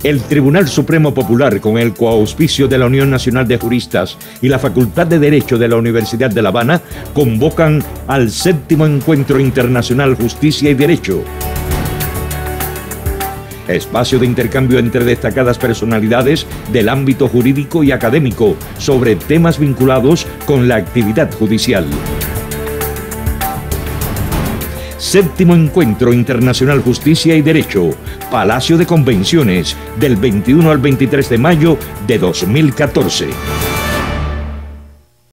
El Tribunal Supremo Popular, con el coauspicio de la Unión Nacional de Juristas y la Facultad de Derecho de la Universidad de La Habana, convocan al 7º Encuentro Internacional Justicia y Derecho. Espacio de intercambio entre destacadas personalidades del ámbito jurídico y académico sobre temas vinculados con la actividad judicial. 7º Encuentro Internacional Justicia y Derecho, Palacio de Convenciones, del 21 al 23 de mayo de 2014.